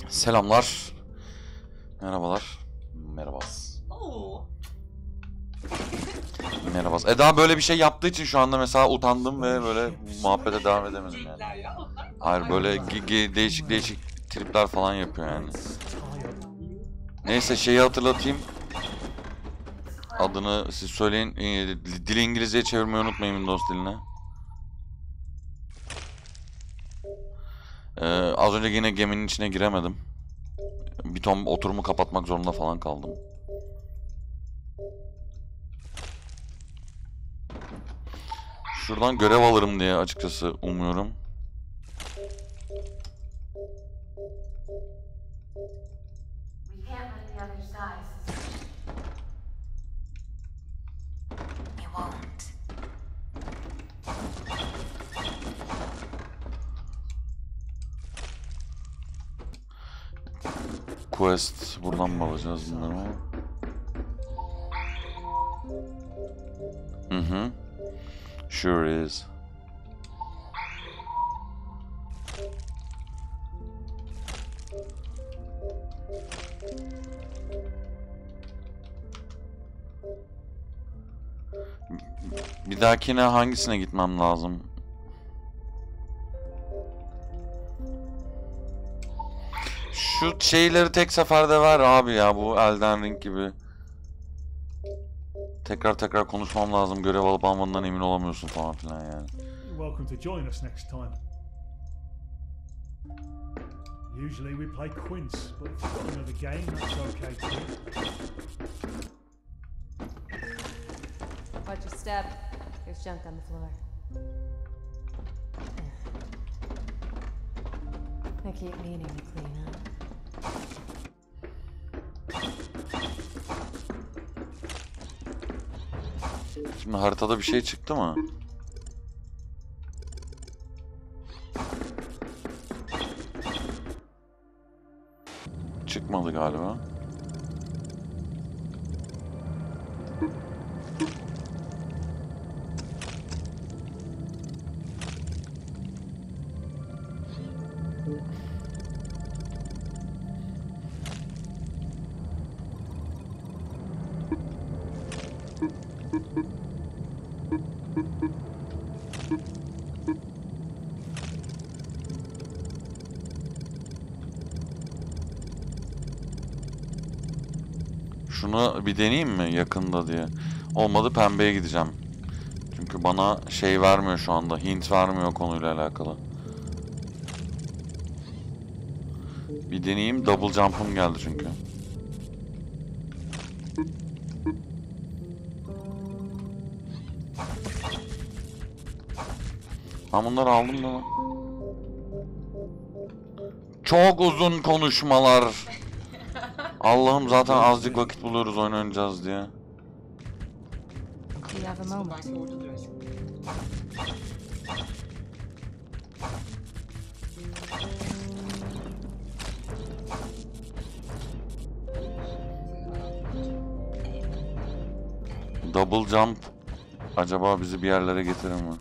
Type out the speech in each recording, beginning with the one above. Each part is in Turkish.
Selamlar. Merhabalar. Merhabas. Merhabas. Eda böyle bir şey yaptığı için şu anda mesela utandım ve böyle muhabbete devam edemedim yani. Hayır böyle değişik değişik tripler falan yapıyor yani. Neyse şeyi hatırlatayım. Adını siz söyleyin. Dili İngilizceye çevirmeyi unutmayın Windows diline. Az önce yine geminin içine giremedim. Bir ton oturumu kapatmak zorunda falan kaldım. Şuradan görev alırım diye açıkçası umuyorum. Quest buradan mı alacağız bilmiyorum ama. Sure is. Bir dahakine hangisine gitmem lazım? Şu şeyleri tek seferde ver abi ya, bu Elden Ring gibi. Tekrar konuşmam lazım. Görev alıp almadığından emin olamıyorsun falan filan yani. Welcome to join us next time. Usually we play quince, but if you've got another game, that's okay too. Watch your step. There's junk on the floor. I keep meaning to clean up. Şimdi haritada bir şey çıktı mı? Çıkmadı galiba. Şunu bir deneyeyim mi yakında diye. Olmadı pembeye gideceğim. Çünkü bana şey vermiyor şu anda. Hint vermiyor konuyla alakalı. Bir deneyeyim. Double jump'ım geldi çünkü. Ben bunları aldım da. Çok uzun konuşmalar. Allah'ım zaten azıcık vakit buluyoruz oyun oynayacağız diye. You have a moment. Double jump acaba bizi bir yerlere getirir mi?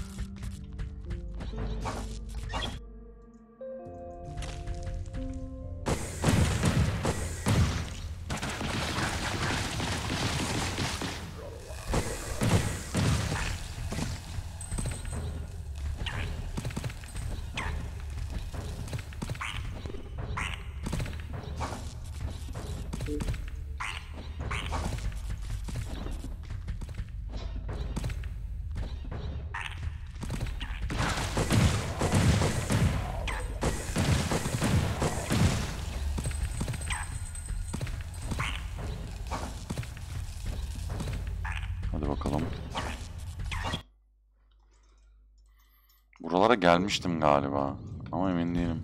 Hadi bakalım. Buralara gelmiştim galiba. Ama emin değilim.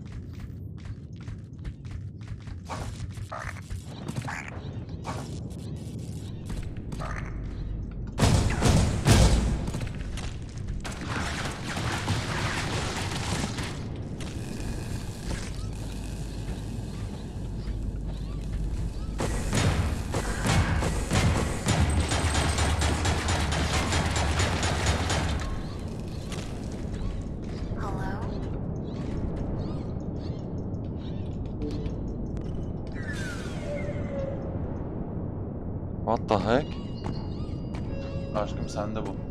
What the heck? Aşkım sende bu.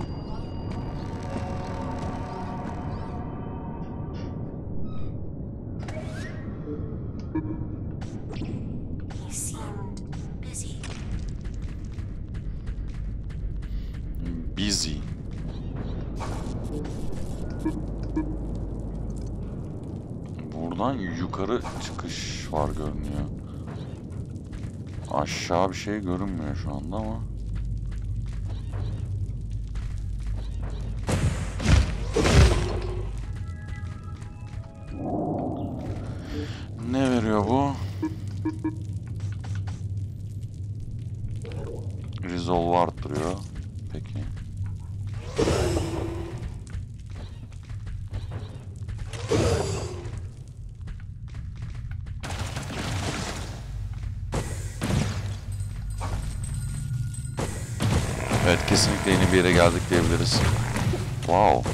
He seemed busy. Busy. Buradan yukarı çıkış var görünüyor. Aşağı bir şey görünmüyor şu anda ama. Ne veriyor bu? Resolve arttırıyor. Peki. Evet, kesinlikle yeni bir yere geldik diyebiliriz. Wow.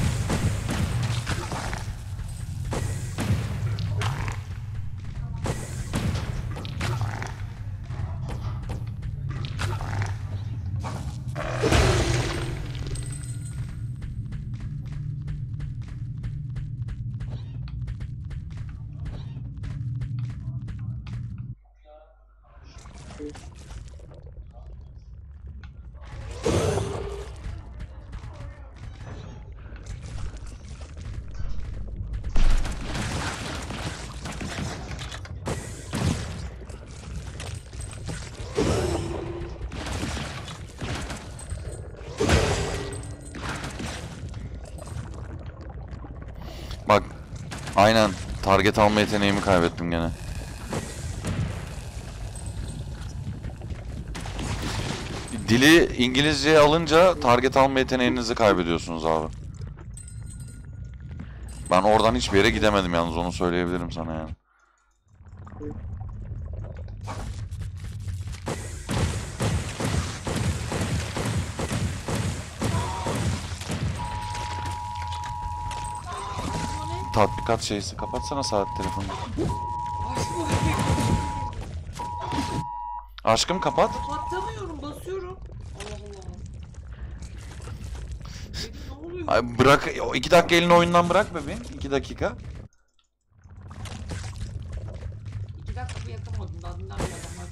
Bak, aynen target alma yeteneğimi kaybettim gene. Dili İngilizceye alınca target alma yeteneğinizi kaybediyorsunuz abi. Ben oradan hiçbir yere gidemedim yalnız, onu söyleyebilirim sana yani. Tatbikat şeysi, kapatsana saat telefonunu. Aşkım kapat. Kapatamıyorum, basıyorum. Allah Allah. Ne oluyor? Ay, bırak, 2 dakika elini oyundan bırak bebeğim. 2 dakika. 2 dakika bir yakamadım. Daha dünden bir adamlar.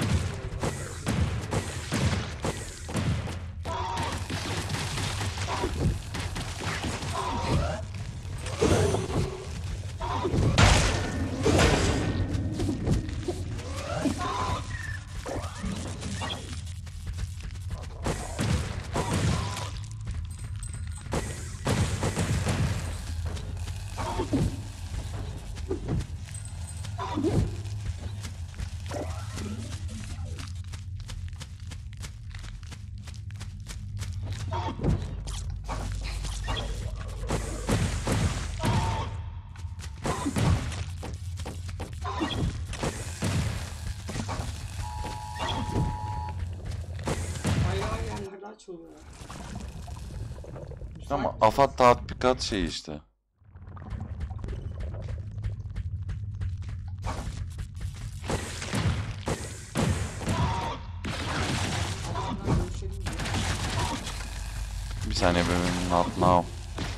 Bayağı yerlerden çalıyorlar. Ama AFAD tatbikat şey işte. Adamlar görüşelim diyor. Bir saniye bebeğim, not now.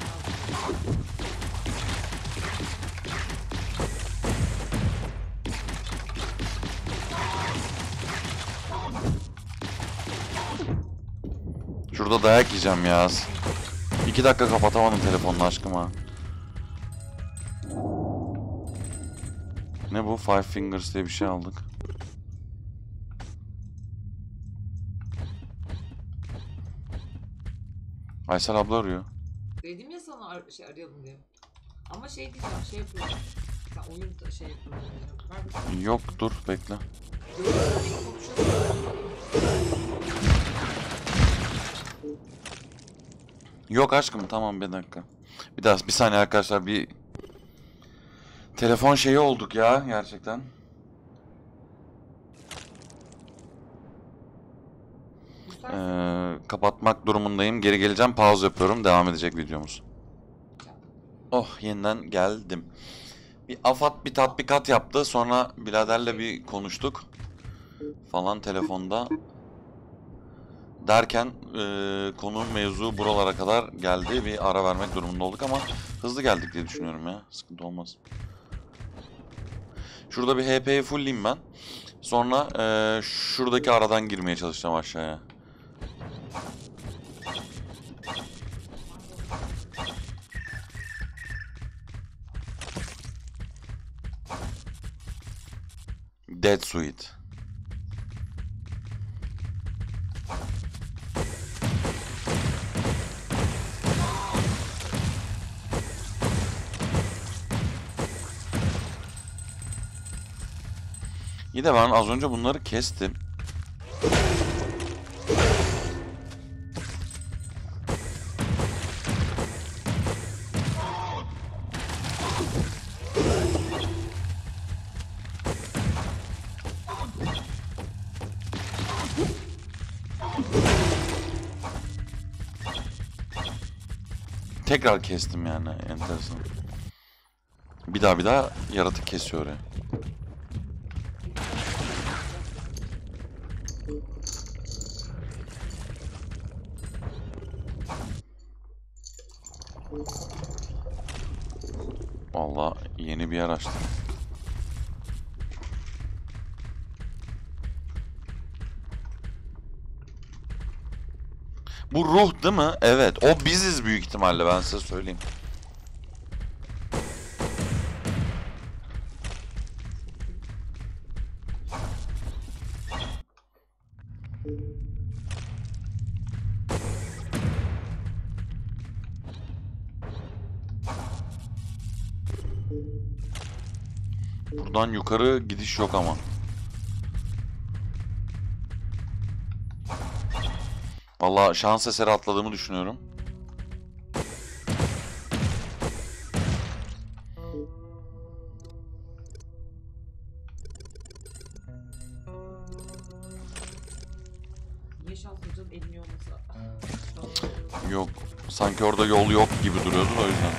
Şurada dayak yiyeceğim ya. 2 dakika kapatamadım telefonunu aşkım ha. Ne bu? Five Fingers diye bir şey aldık. Aysel abla arıyor. Dedim ya sana arayalım diye. Ama şey diyeceğim, şey yapıyorum. Sen oyun da şey yapıyorum diyeceğim. Ver bir Yok, dur bekle. görüşelim, konuşalım. Yok aşkım, tamam, bir dakika. Bir saniye arkadaşlar, bir telefon şeyi olduk ya gerçekten. Kapatmak durumundayım. Geri geleceğim. Pause yapıyorum. Devam edecek videomuz. Oh, yeniden geldim. Bir AFAD bir tatbikat yaptı. Sonra biraderle bir konuştuk. Falan telefonda. Derken konu mevzu buralara kadar geldi. Bir ara vermek durumunda olduk ama hızlı geldik diye düşünüyorum ya. Sıkıntı olmaz. Şurada bir HP'yi fullleyeyim ben. Sonra şuradaki aradan girmeye çalışacağım aşağıya. Dead Suite. İyi de ben az önce bunları kestim. Tekrar kestim yani, enteresan. Bir daha yaratık kesiyor ya. Vallahi yeni bir yer açtım. Bu ruh değil mi? Evet. O biziz büyük ihtimalle, ben size söyleyeyim. Buradan yukarı gidiş yok ama. Vallahi şans eseri atladığımı düşünüyorum. Niye şanslıcının elini olmasa? Yok. Sanki orada yol yok gibi duruyordu da o yüzden.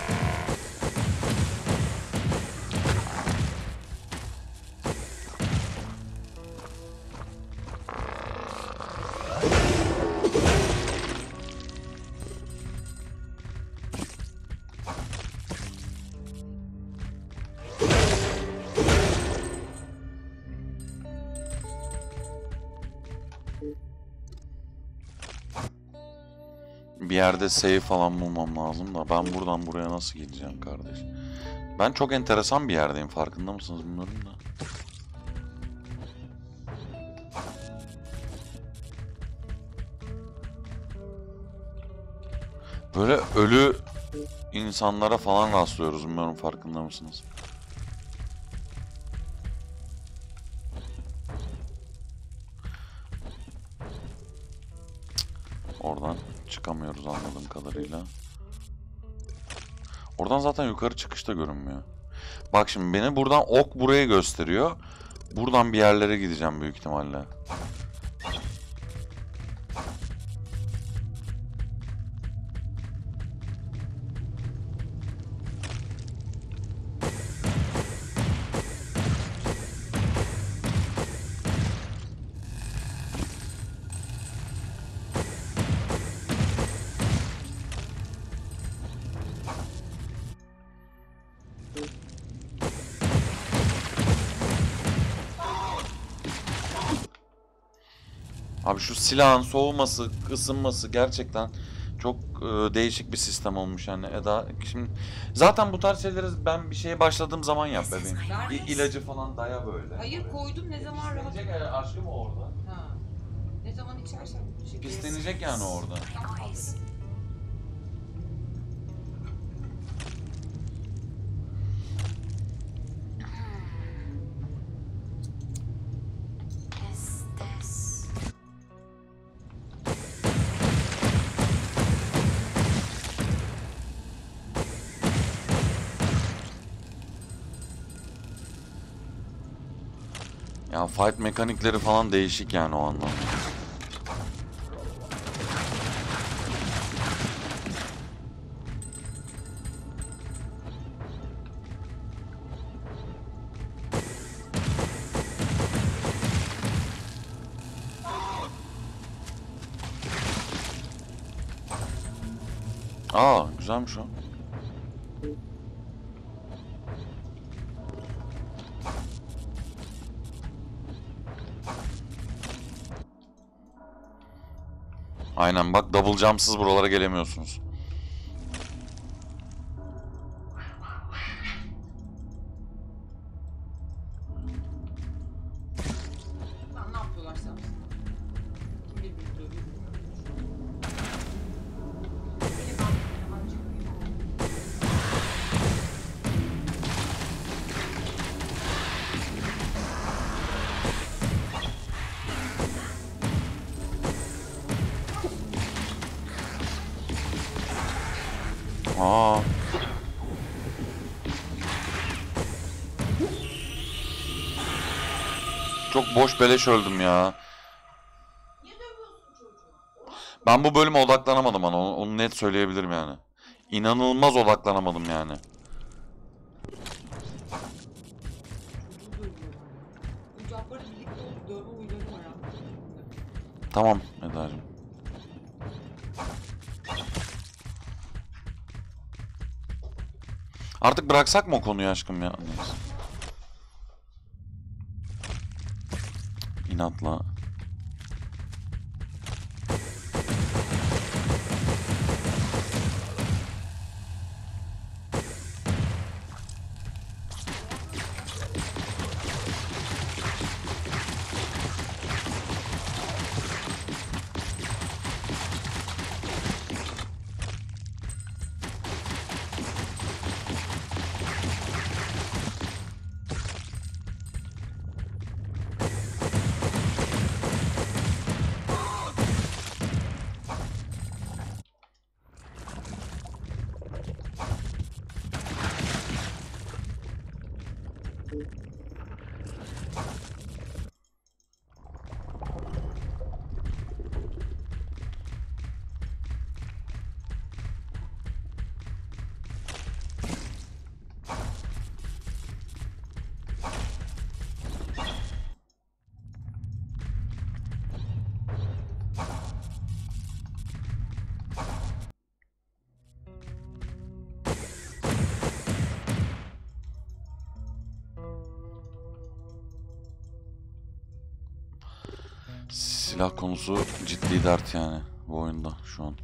Bir yerde save falan bulmam lazım da ben buradan buraya nasıl gideceğim kardeş? Ben çok enteresan bir yerdeyim, farkında mısınız bilmiyorum da. Böyle ölü insanlara falan rastlıyoruz, bilmiyorum farkında mısınız? Oradan çıkamıyoruz anladığım kadarıyla. Oradan zaten yukarı çıkışta görünmüyor. Bak şimdi beni buradan ok buraya gösteriyor. Buradan bir yerlere gideceğim büyük ihtimalle. Abi şu silahın soğuması, ısınması gerçekten çok değişik bir sistem olmuş yani Eda. Şimdi zaten bu tarz şeyleri ben bir şeye başladığım zaman yap bebeğim. İlacı falan daya böyle. Hayır koydum, ne zaman rahat. Pislenecek aşkım orada. Ha. Ne zaman içersen. Pislenecek yani orada. Noise. Is this? Ya fight mekanikleri falan değişik yani o anlamda. Aa, güzelmiş o. Aynen bak, double jump'sız buralara gelemiyorsunuz. Lan ne yapıyorlarsa yapsın. Kim birbirini dövüyor. Aa. Çok boş beleş öldüm ya. Ben bu bölüme odaklanamadım ama onu net söyleyebilirim yani. İnanılmaz odaklanamadım yani. Çocuğu dövüyorlar ya. Bu Cabbar'ın birlikte olup dövme huyları var abi. Tamam Eda'cığım. Artık bıraksak mı o konuyu aşkım ya? Neyse. İnatla. Silah konusu ciddi dert yani bu oyunda şu an.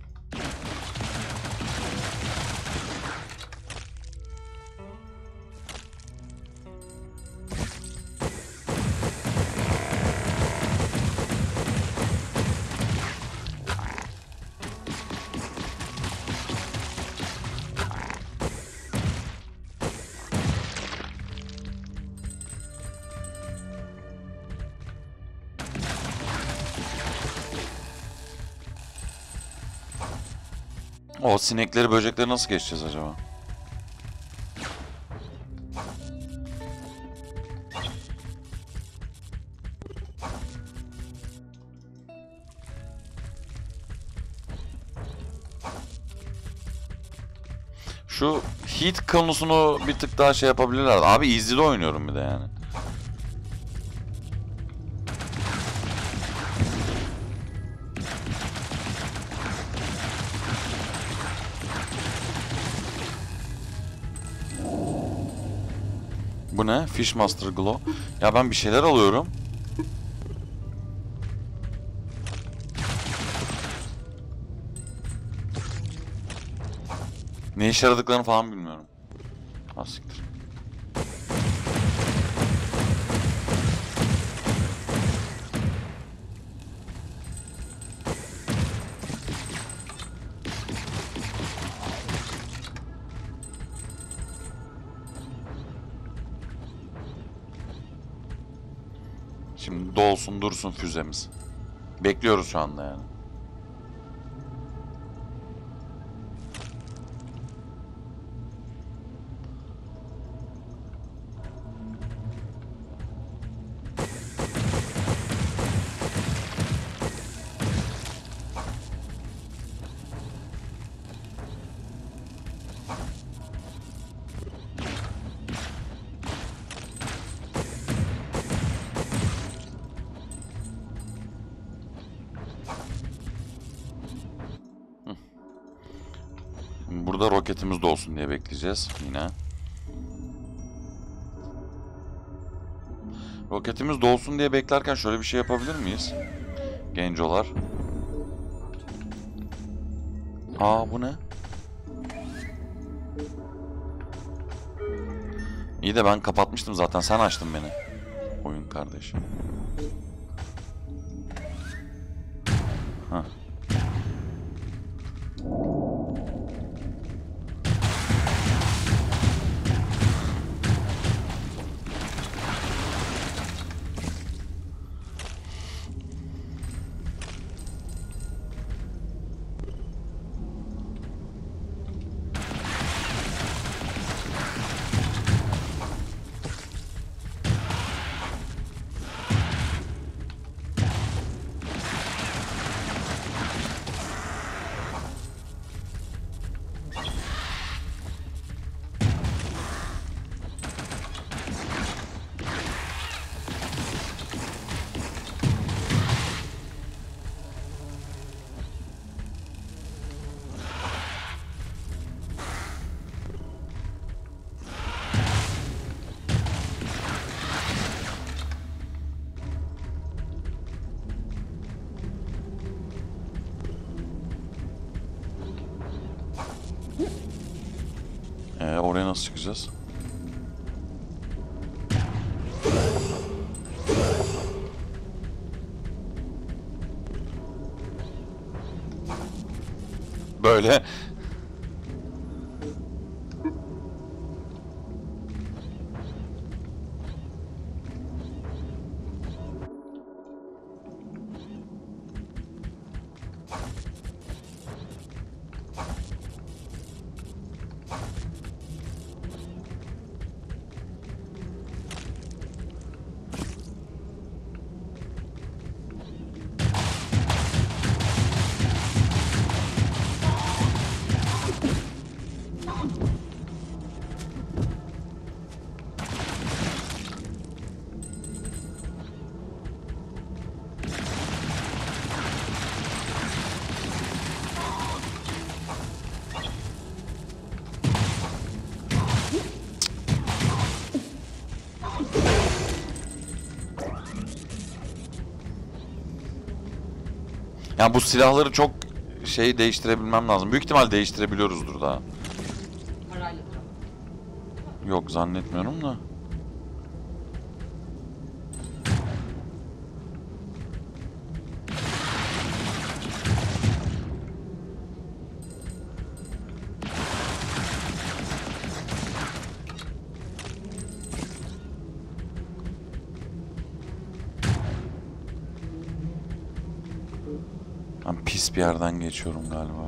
O sinekleri, böcekleri nasıl geçeceğiz acaba? Şu hit konusunu bir tık daha şey yapabilirler. Abi easy'de oynuyorum bir de yani. Bu ne? Fishmaster Glow. Ya ben bir şeyler alıyorum. Ne işe yaradıklarını falan bilmiyorum. Ha siktir. Şimdi dolsun dursun füzemiz. Bekliyoruz şu anda yani. burada roketimiz de olsun diye bekleyeceğiz yine. Roketimiz dolsun diye beklerken şöyle bir şey yapabilir miyiz? Gencolar. Aa, bu ne? İyi de ben kapatmıştım zaten. Sen açtın beni. Oyun kardeşim. Hah. Oraya nasıl çıkacağız? Böyle. Yani bu silahları çok değiştirebilmem lazım. Büyük ihtimal değiştirebiliyoruzdur daha. Parayla da. Yok, zannetmiyorum da. Ben pis bir yerden geçiyorum galiba.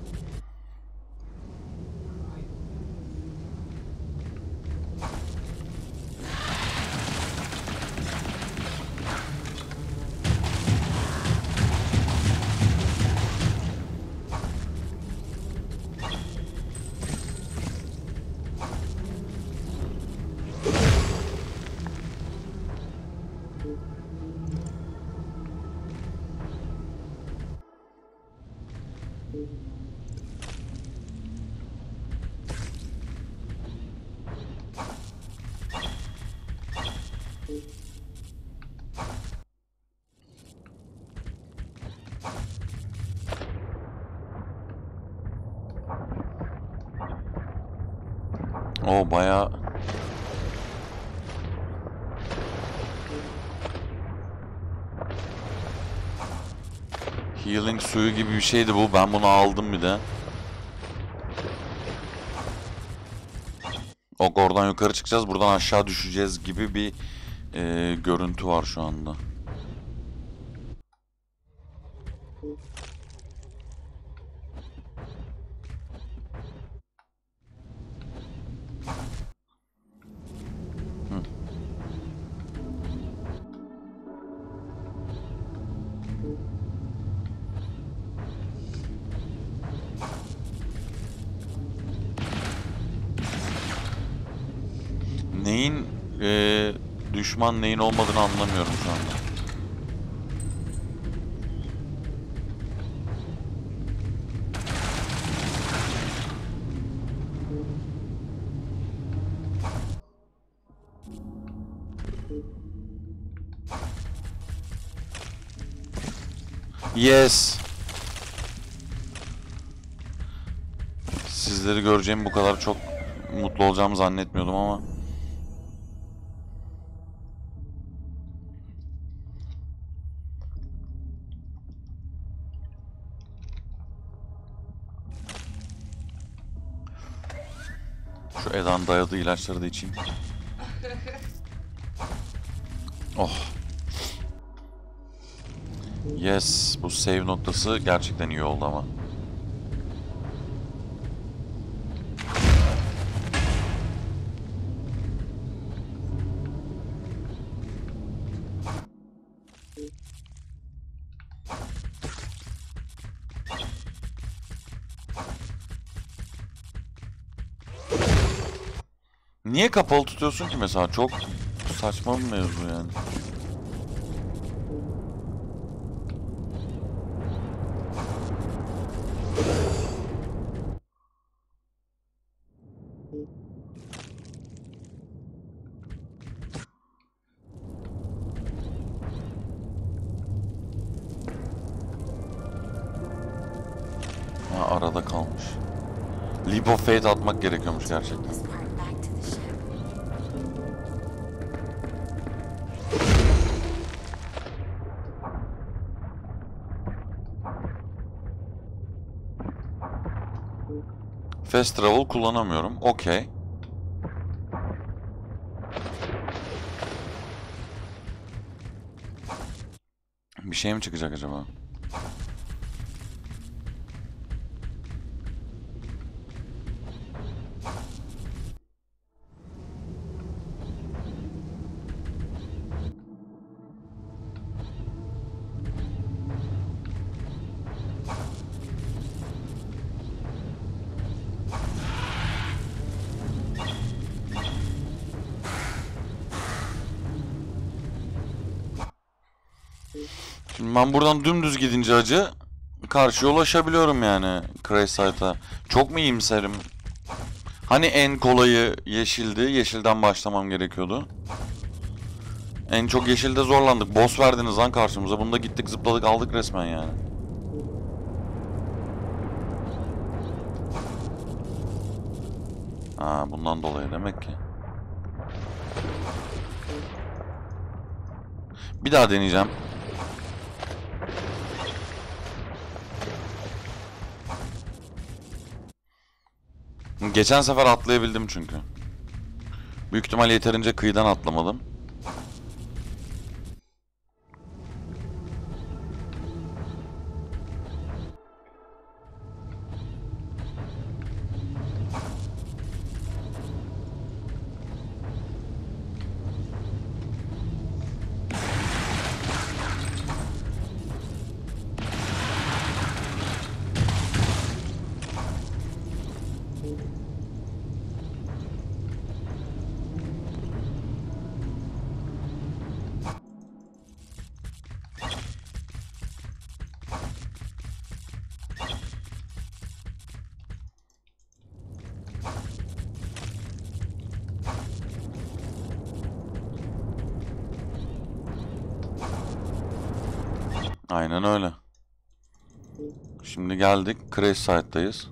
O bayağı... Healing suyu gibi bir şeydi bu. Ben bunu aldım bir de. Oradan yukarı çıkacağız. Buradan aşağı düşeceğiz gibi bir görüntü var şu anda. Neyin düşman, neyin olmadığını anlamıyorum şu anda. Yes. Sizleri göreceğim bu kadar çok mutlu olacağımı zannetmiyordum ama. Şu Eda'nın dayadığı ilaçları da içeyim. Oh. Yes, bu save noktası gerçekten iyi oldu ama. Niye kapalı tutuyorsun ki mesela? Çok saçma bir mevzu yani. Ha, arada kalmış. Leap of Faith atmak gerekiyormuş gerçekten. This part back to the ship. Fast travel kullanamıyorum. Okey. Bir şey mi çıkacak acaba? Şimdi ben buradan dümdüz gidince acı karşıya ulaşabiliyorum yani Crash Site'a. Çok mu iyimserim? Hani en kolayı yeşildi. Yeşilden başlamam gerekiyordu. En çok yeşilde zorlandık. Boss verdiniz lan karşımıza. Bunda gittik zıpladık aldık resmen yani. Ha, bundan dolayı demek ki. Bir daha deneyeceğim. Geçen sefer atlayabildim çünkü. Büyük ihtimal yeterince kıyıdan atlamadım. Aynen öyle. Şimdi geldik. Crash Site'dayız.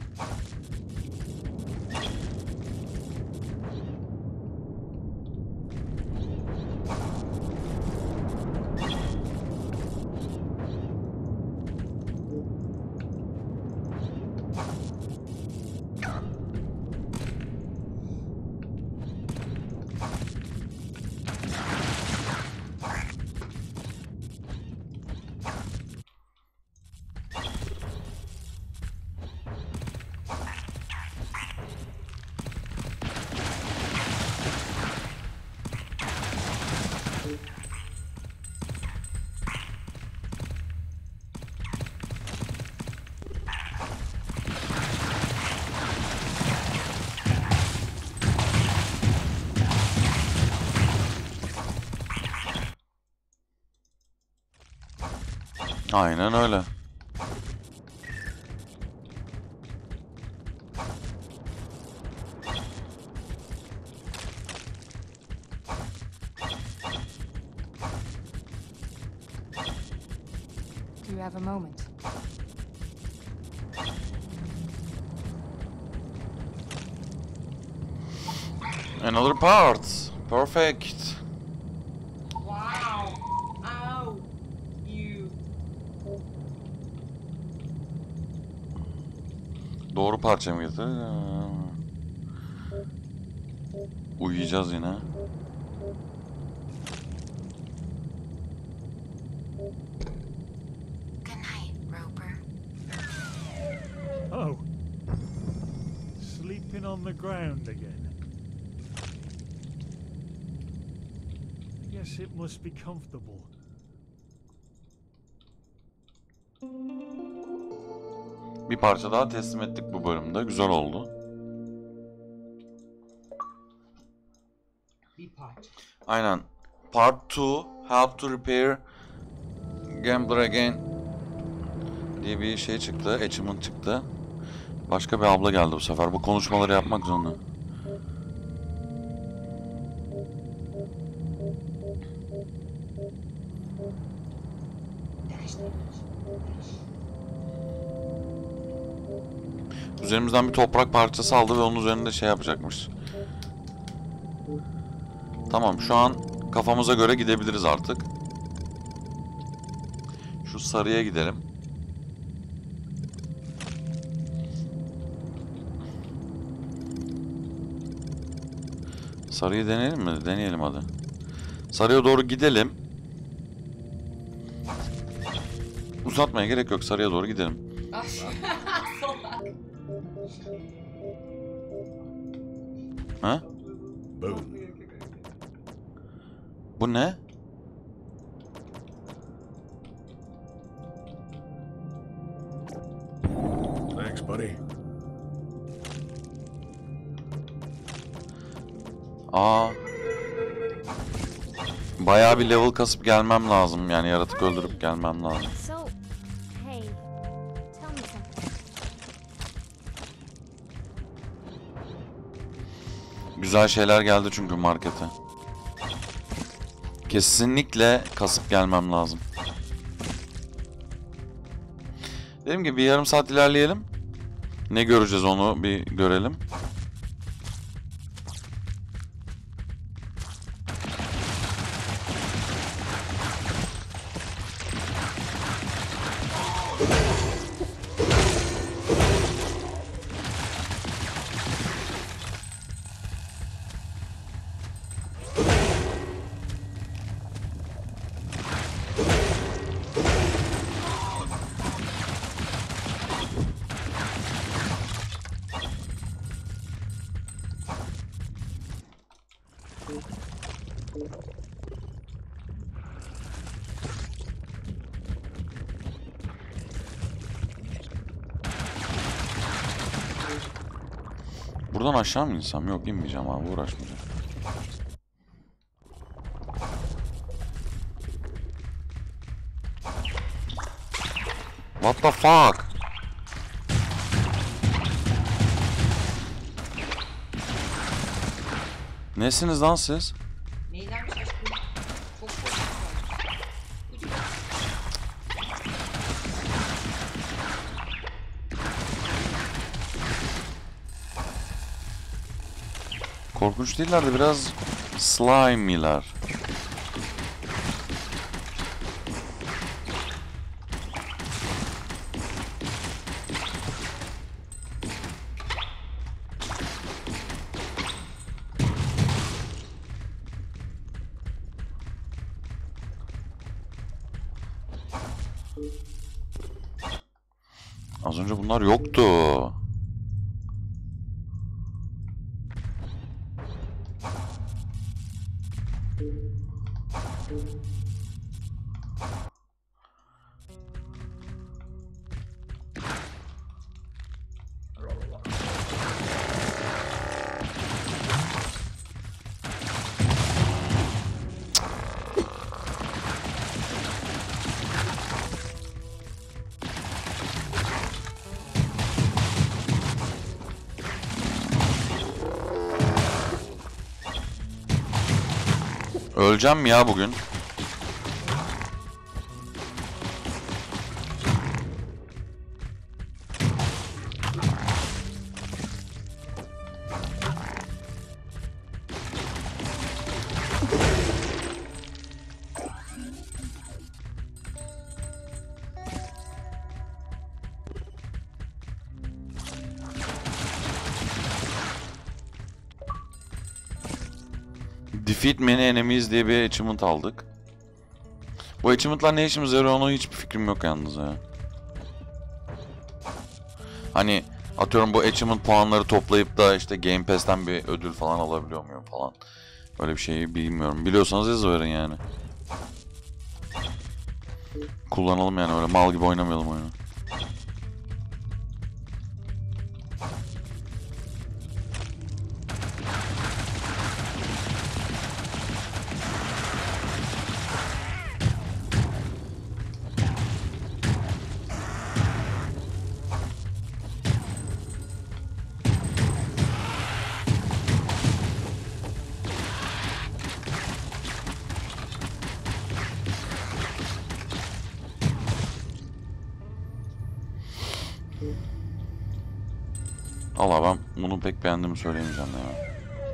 Aynen öyle. you have a moment? Another part. Perfect. Wow. Ow. You. Doğru parça mı getirdi? Uyuyacağız yine. Good night, Roper. Oh. Sleeping on the ground again. Yes, it must be comfortable. Bir parça daha teslim ettik bu bölümde. Güzel oldu. Bir parça. Aynen. Part 2 Help to Repair Gambler Again diye bir şey çıktı. Achievement çıktı. Başka bir abla geldi bu sefer. Bu konuşmaları yapmak zorunda. Üzerimizden bir toprak parçası aldı ve onun üzerinde şey yapacakmış. Tamam, şu an kafamıza göre gidebiliriz artık. Şu sarıya gidelim. Sarıyı deneyelim mi? Deneyelim hadi. Sarıya doğru gidelim. Uzatmaya gerek yok. Sarıya doğru gidelim. Ay. Salak. Ha? Boom. Bu ne? Thanks, buddy. Aa. Bayağı bir level kasıp gelmem lazım. Yani yaratık öldürüp gelmem lazım. So, hey, tell me something. Güzel şeyler geldi çünkü markete. Kesinlikle kasıp gelmem lazım. Dediğim gibi bir yarım saat ilerleyelim. Ne göreceğiz onu bir görelim. Buradan aşağı mı insem? Yok, inmeyeceğim abi, uğraşmayacağım. What the fuck? Nesiniz lan siz? Neyden şaşkın? Çok korkunç. Ucu. Korkunç değiller de biraz slimey'ler. Az önce bunlar yoktu. Öleceğim mi ya bugün? Defeat Many Enemies diye bir achievement aldık. Bu achievement'lar ne işimize yarıyor ona hiçbir fikrim yok yalnız ya. Hani atıyorum bu achievement puanları toplayıp da işte Game Pass'ten bir ödül falan alabiliyor muyum falan. Öyle bir şeyi bilmiyorum. Biliyorsanız yazıverin yani. Kullanalım yani, öyle mal gibi oynamayalım oyunu. Allah, ben bunu pek beğendiğimi söyleyemeyeceğim ya.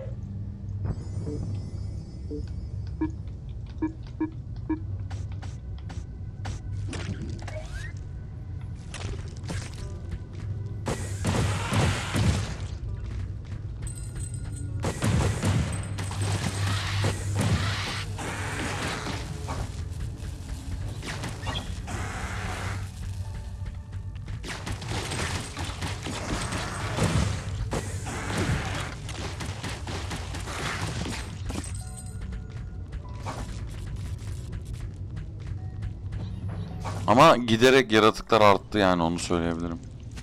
Ama giderek yaratıklar arttı yani, onu söyleyebilirim.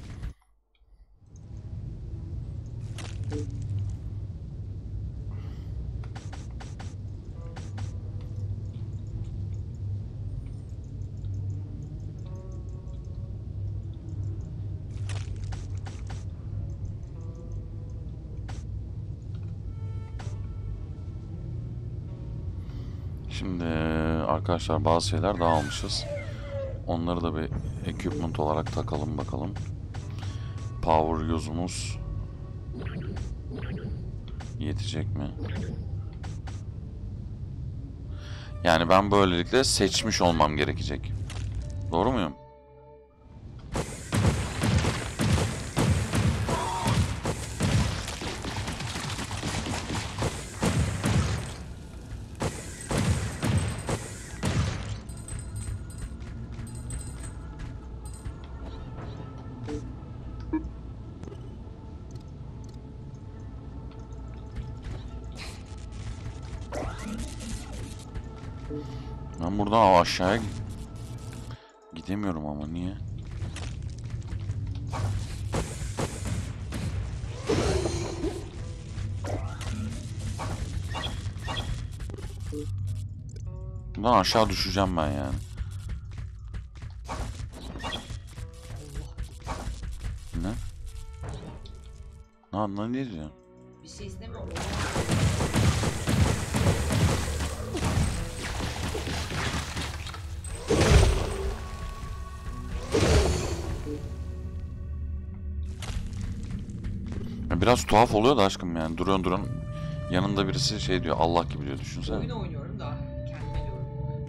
Şimdi arkadaşlar bazı şeyler daha almışız. Onları da bir equipment olarak takalım bakalım. Power use'umuz yetecek mi? Yani ben böylelikle seçmiş olmam gerekecek. Doğru muyum? Ben buradan aşağıya gidemiyorum ama niye? Buradan aşağı düşeceğim ben yani. Ne? Ne diyorsun? Bir şey istemiyorum. Ya biraz tuhaf oluyor da aşkım yani. Duruyorsun yanında birisi şey diyor, Allah gibi diyor, düşünsene. Oyun oynuyorum da kendime diyorum.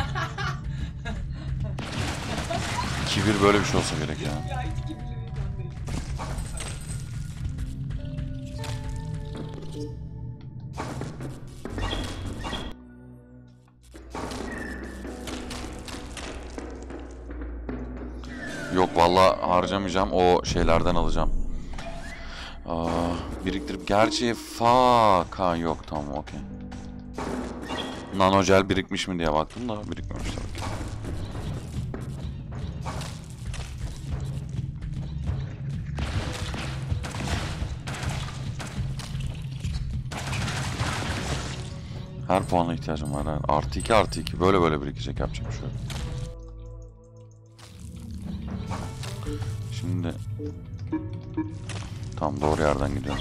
Kibir böyle bir şey olsa gerek ya. Ya hiç kibirli bir insan değilim. Yok vallahi harcamayacağım, o şeylerden alacağım. Biriktirip gerçi ha yok, tamam okey. Nanogel birikmiş mi diye baktım da birikmemiş tabii ki. Her puana ihtiyacım var. Artı 2 artı 2 böyle birikecek, yapacak bir şey yok. Şimdi tam doğru yerden gidiyorum.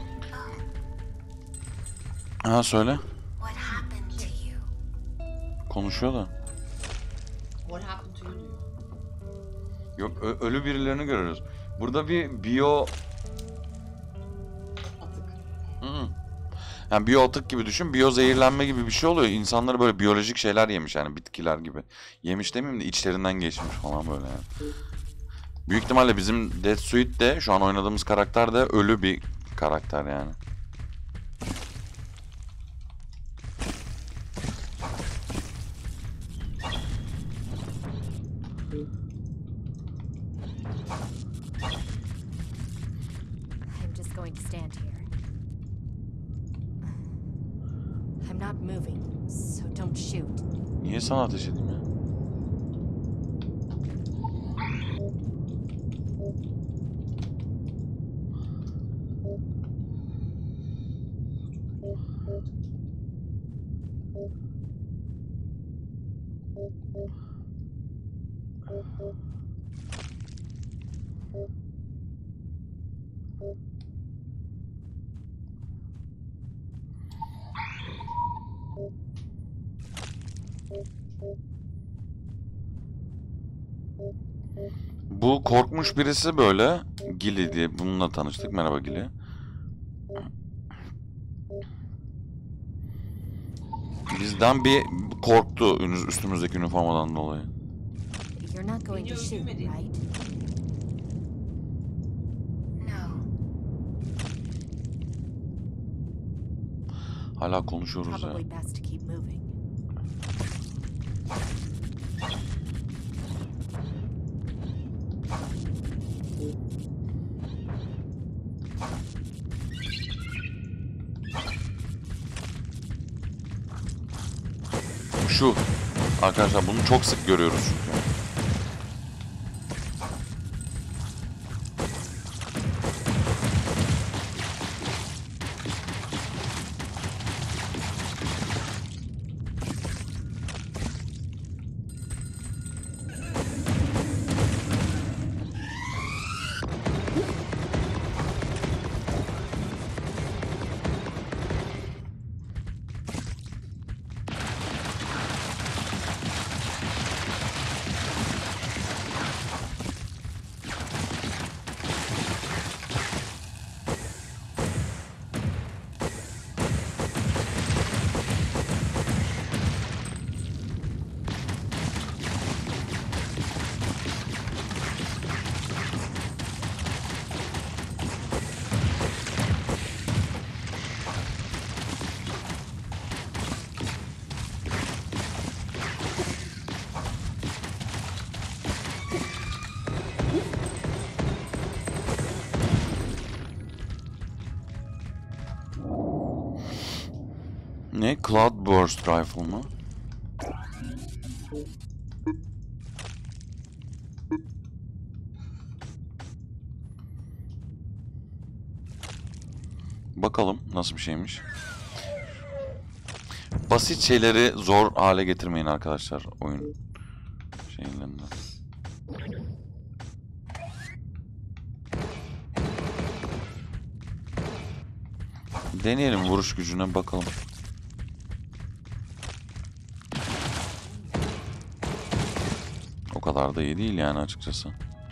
Ha söyle. What happened to you? Konuşuyor da. What happened to you diyor. Yok ölü birilerini görüyoruz. Burada bir biyo... Atık. Hı. Yani biyo atık gibi düşün. Biyo zehirlenme gibi bir şey oluyor. İnsanları böyle biyolojik şeyler yemiş yani bitkiler gibi. Yemiş demeyeyim de içlerinden geçmiş falan böyle yani. Büyük ihtimalle bizim Death Suite de şu an oynadığımız karakter de ölü bir karakter yani. I'm just going to stand here. I'm not moving, so don't shoot. Niye sana ateş edeyim ya? Bu korkmuş birisi böyle. Gili diye bununla tanıştık. Merhaba Gili. Bizden bir korktu üstümüzdeki üniformadan dolayı. You're not going to shoot, right? No. Hala konuşuyoruz ya. Probably best to keep moving. Şu. Arkadaşlar bunu çok sık görüyoruz çünkü. Ne? Cloudburst Rifle mı? Bakalım nasıl bir şeymiş. Basit şeyleri zor hale getirmeyin arkadaşlar oyun şeylerinden. Deneyelim vuruş gücüne bakalım. O kadar da iyi değil yani açıkçası.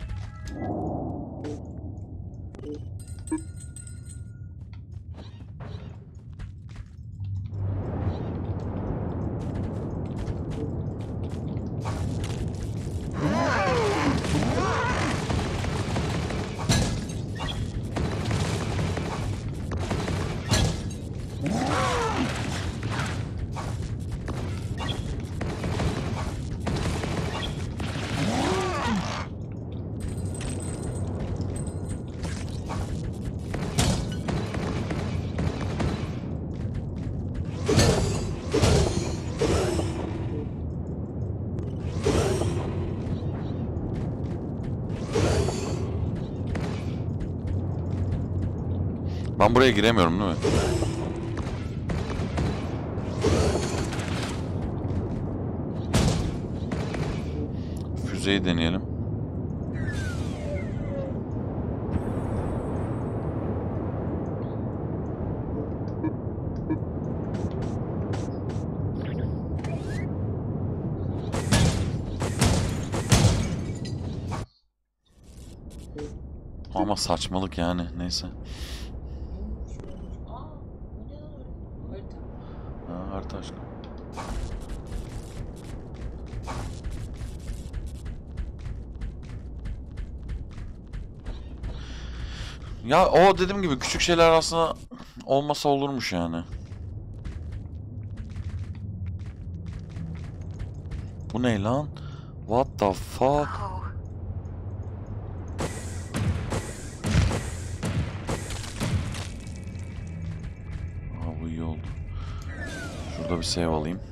Ben buraya giremiyorum değil mi? Füzeyi deneyelim. Ama saçmalık yani. Neyse. Olmuş olmuş. Aa, bu ne lan öyle? Harita. Ha, harita aşkım. Ya o dediğim gibi küçük şeyler aslında olmasa olurmuş yani. Bu ne lan? What the fuck? Aa, bu iyi oldu. Şurada bir save alayım.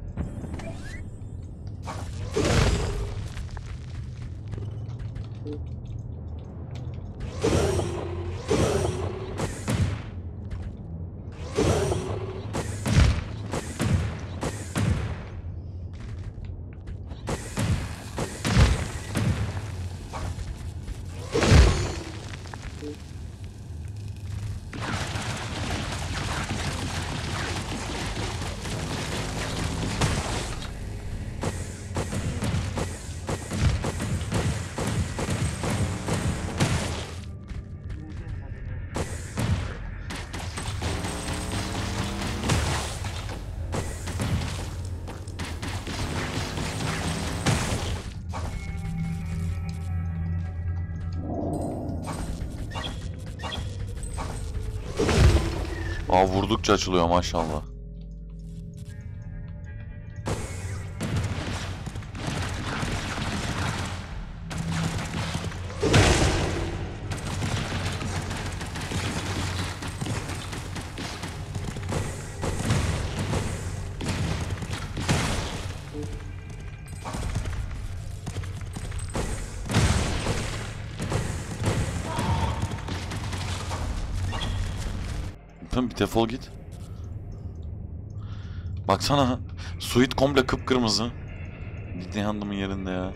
Aa, vurdukça açılıyor maşallah. Bir defol git. Baksana. Suit komple kıpkırmızı. Ciddi handımın yerinde ya.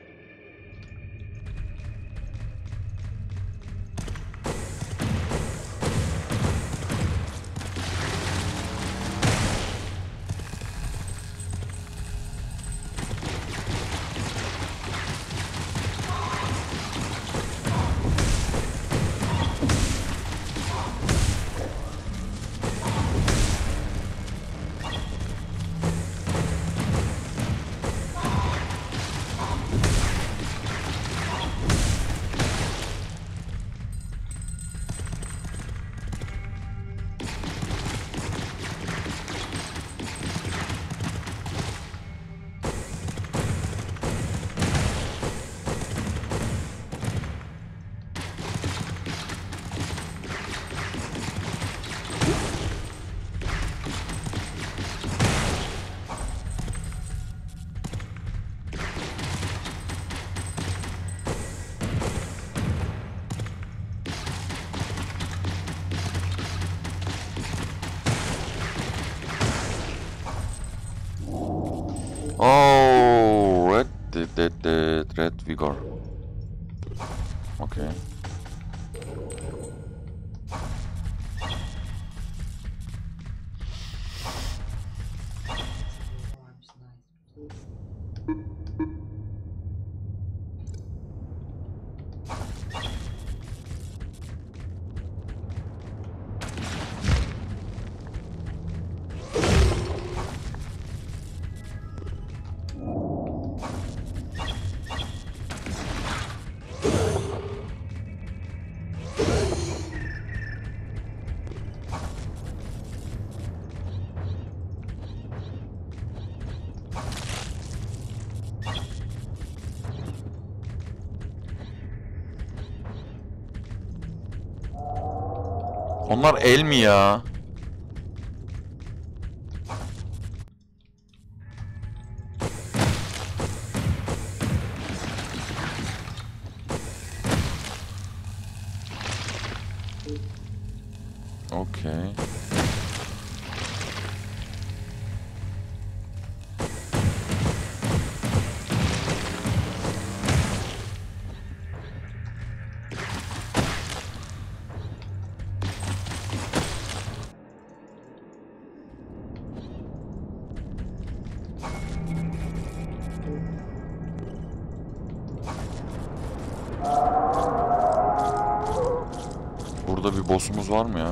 Oh, red vigor. Okay. Varmış, nice. Onlar el mi ya? Okay. burada bir boss'umuz var mı ya?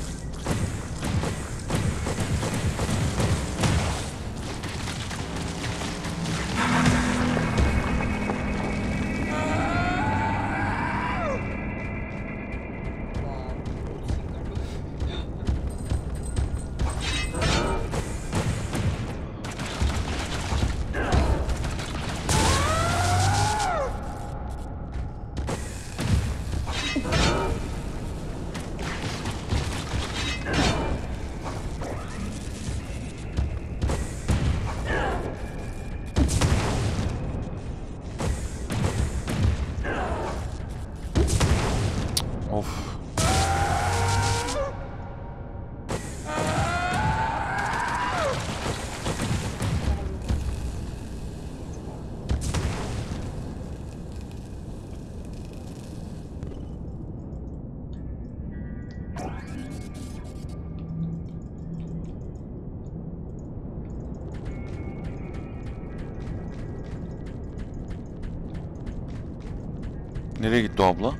Of. Nereye gitti o abla?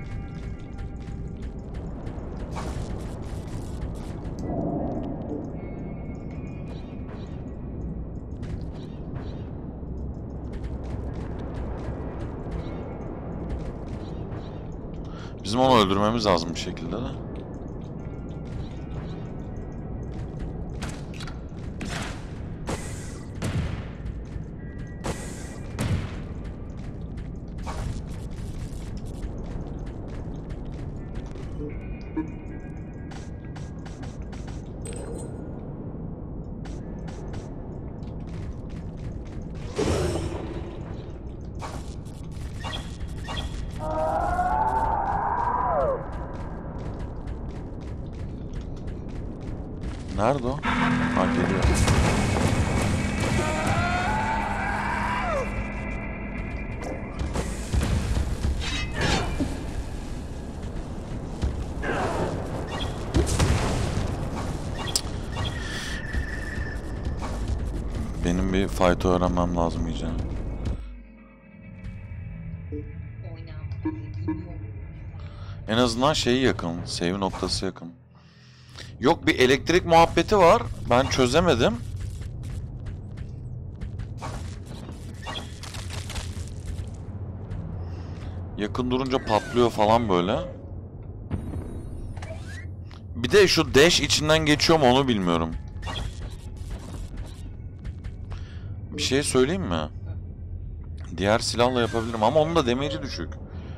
Bizim onu öldürmemiz lazım bir şekilde de. Nerede o? Ha, geliyor. Benim bir fight'ı öğrenmem lazım iyice. En azından şeyi yakın, save noktası yakın. Yok, bir elektrik muhabbeti var. Ben çözemedim. Yakın durunca patlıyor falan böyle. Bir de şu dash içinden geçiyor mu onu bilmiyorum. Bir şey söyleyeyim mi? Diğer silahla yapabilirim ama onun da damage'i düşük.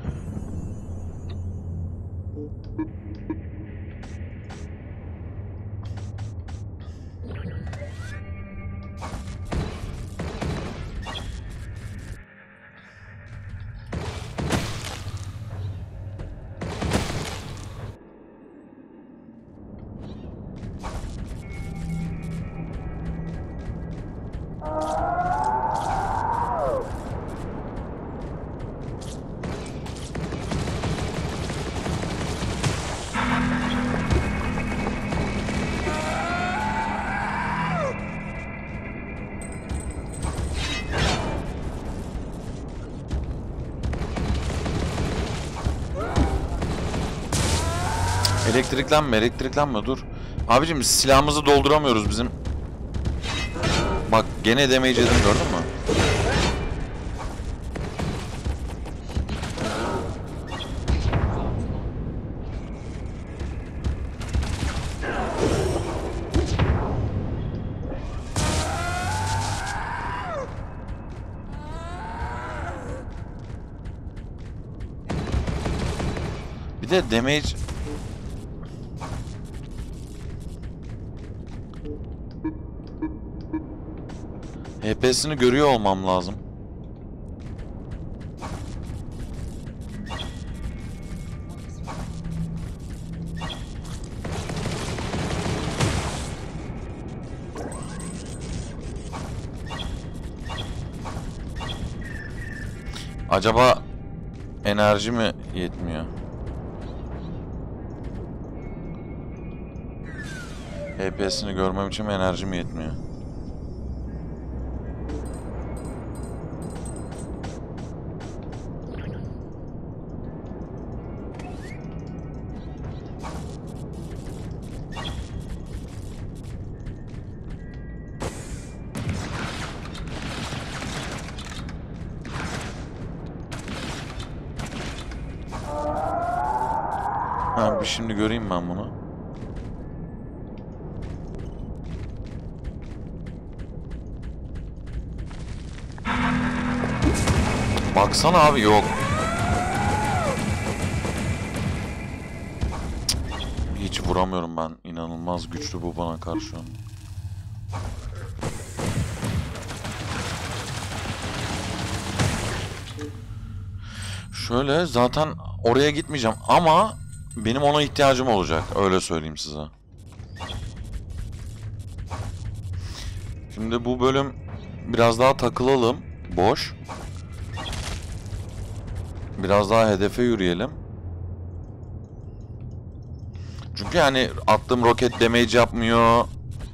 Elektriklenme dur. Abicim silahımızı dolduramıyoruz bizim. Bak gene damage yedim, gördün mü? Bir de damage... HP'sini görüyor olmam lazım. Acaba enerji mi yetmiyor? HP'sini görmem için enerjim yetmiyor. Ha, bir şimdi göreyim ben bunu. Baksana abi, yok. Hiç vuramıyorum ben. İnanılmaz güçlü bu bana karşı. Şöyle, zaten oraya gitmeyeceğim ama benim ona ihtiyacım olacak. Öyle söyleyeyim size. Şimdi bu bölüm biraz daha takılalım. Boş. Biraz daha hedefe yürüyelim. Çünkü yani attığım roket damage yapmıyor.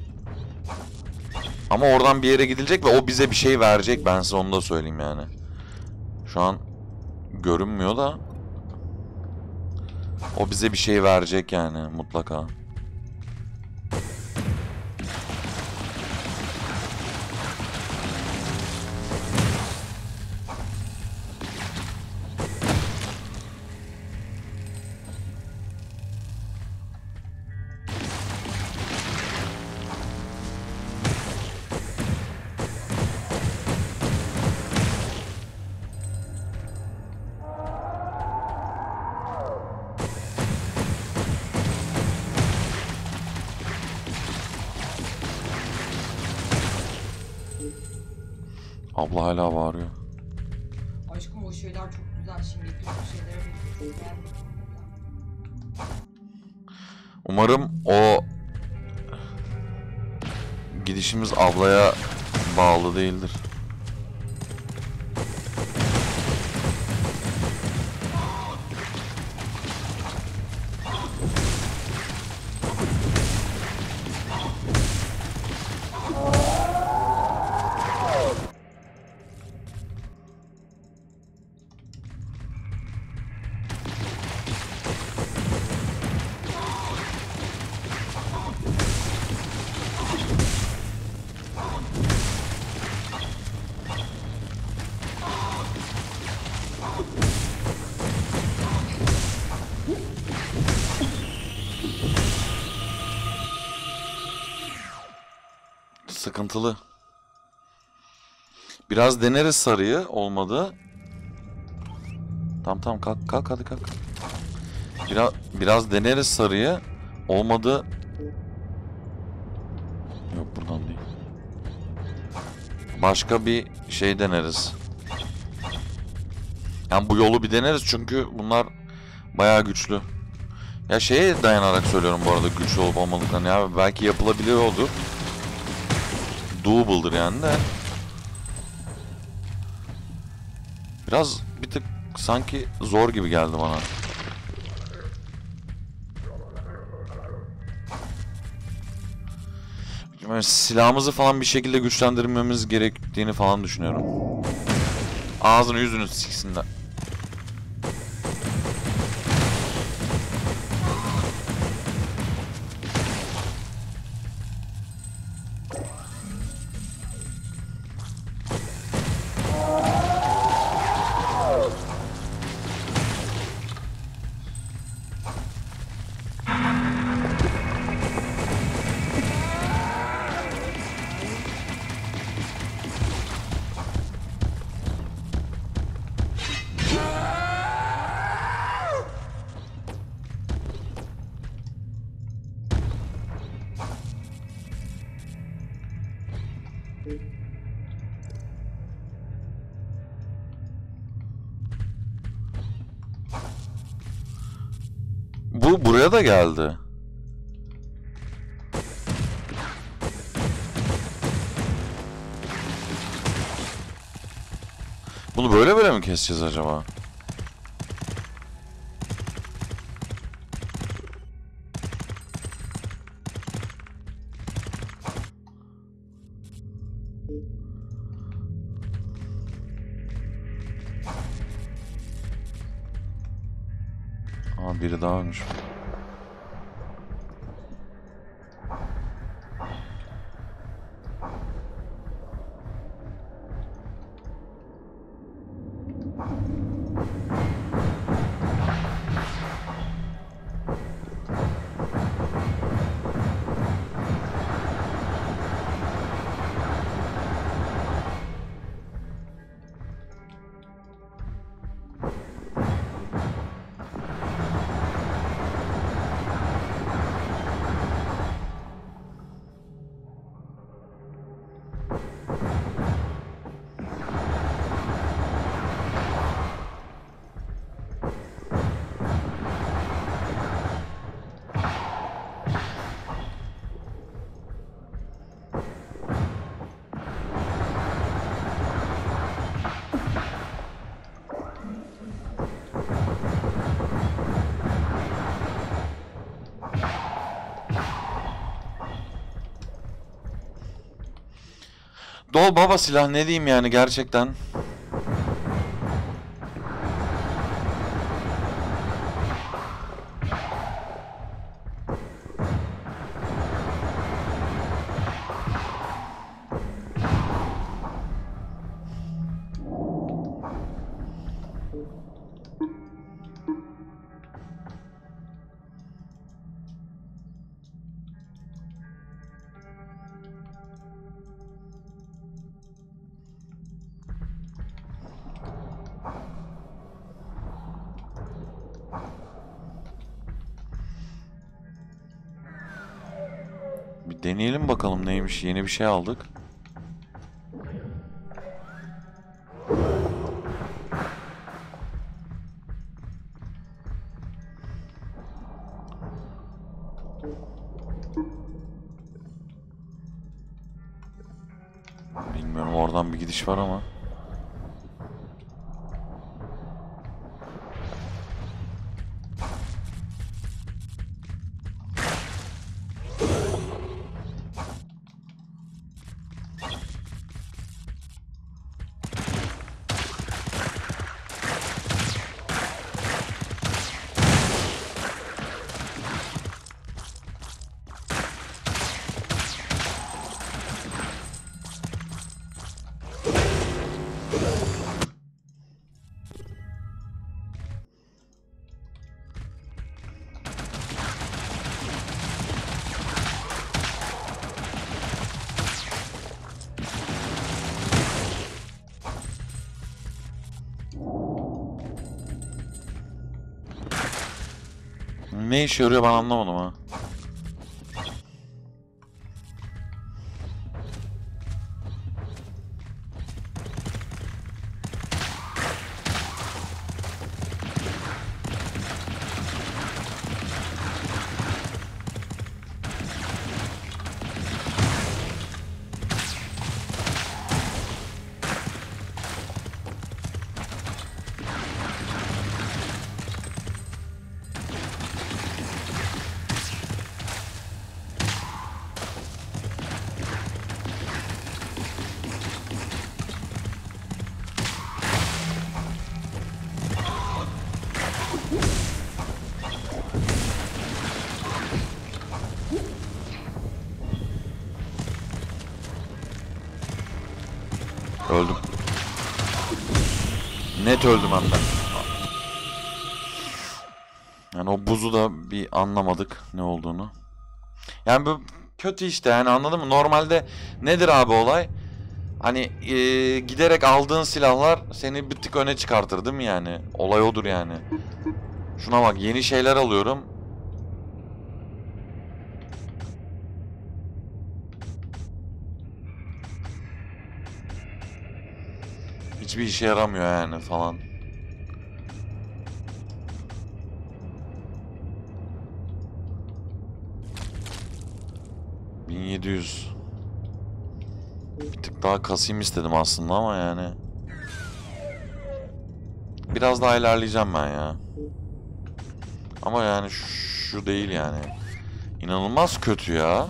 Ama oradan bir yere gidilecek ve o bize bir şey verecek. Ben size onu da söyleyeyim yani. Şu an görünmüyor da. O bize bir şey verecek yani mutlaka. Abla hala bağırıyor. Aşkım o şeyler çok güzel. Şimdiki o şeylere çok beğendim. Umarım o gidişimiz ablaya bağlı değildir. Sıkıntılı. Biraz deneriz sarıyı, olmadı. Tamam kalk hadi kalk. Biraz deneriz sarıyı, olmadı. Yok, buradan değil. Başka bir şey deneriz. Yani bu yolu bir deneriz çünkü bunlar bayağı güçlü. Ya şeye dayanarak söylüyorum bu arada, güçlü olup olmadıklarını. Ya belki yapılabilir oldu. Doable'dır yani de. Biraz bir tık sanki zor gibi geldi bana. Yani silahımızı falan bir şekilde güçlendirmemiz gerektiğini falan düşünüyorum. Ağzını yüzünü siksinler. Bu buraya da geldi. Bunu böyle mi keseceğiz acaba? Aa, biri daha ölmüş. Bol baba silah, ne diyeyim yani gerçekten. Bir deneyelim bakalım neymiş. Yeni bir şey aldık. Bilmiyorum, oradan bir gidiş var ama. Ne işe yarıyor ben anlamadım ha. Öldüm. Net öldüm hem de. Yani o buzu da bir anlamadık ne olduğunu. Yani bu kötü işte, yani anladın mı? Normalde nedir abi olay? Hani giderek aldığın silahlar seni bir tık öne çıkartır değil mi yani? Olay odur yani. Şuna bak, yeni şeyler alıyorum. Hiçbir işe yaramıyor yani falan. ...1700... Bir tık daha kasayım istedim aslında ama yani... Biraz daha ilerleyeceğim ben ya. Ama yani şu değil yani. İnanılmaz kötü ya.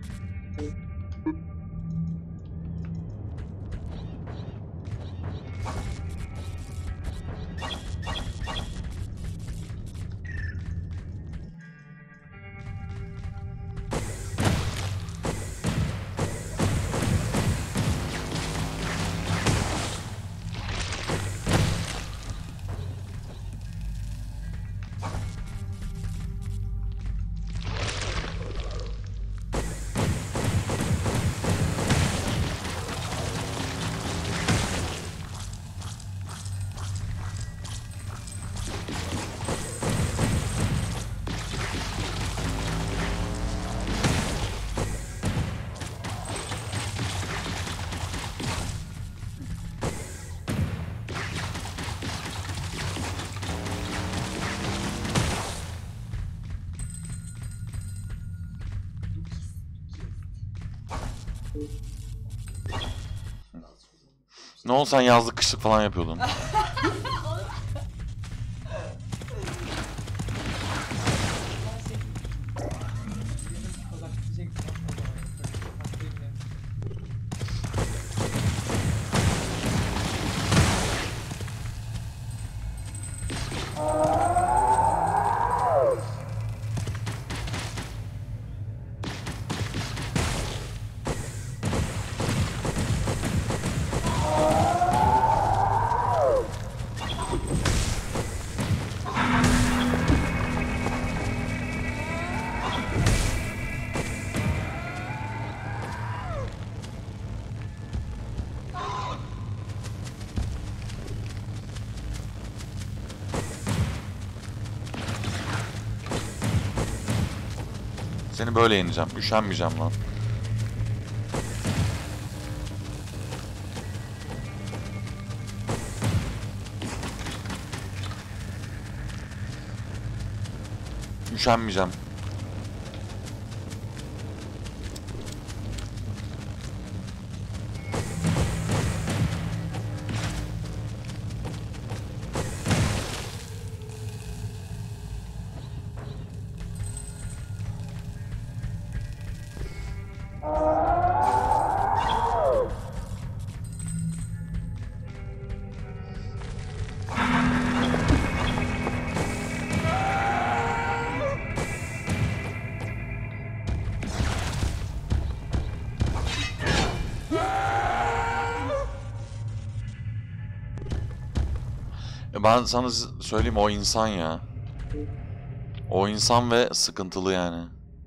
Ne oldu, sen yazlık kışlık falan yapıyordun. Seni böyle yeneceğim. Üşenmeyeceğim lan. Üşenmeyeceğim. Ben sana söyleyeyim, o insan ya. O insan ve sıkıntılı yani.